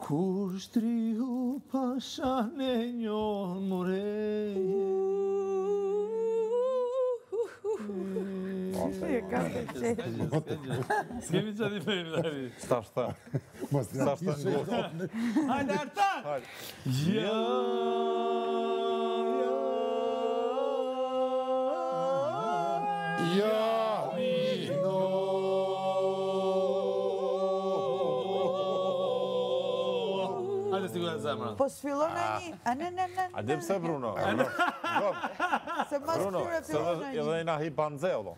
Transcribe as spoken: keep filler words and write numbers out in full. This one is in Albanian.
Kur shtrihu pashan e njohë more. S'kemi që di fejmë tani. Sta shta. Sta shta. Hajde Artan! Ja, Ja, Nino. hajde sigurat zemra. Po s'fillon e një? A në në në A dhe pse Bruno? Se mas Bruno, tyre se fillon e një. edhe i na hi panze,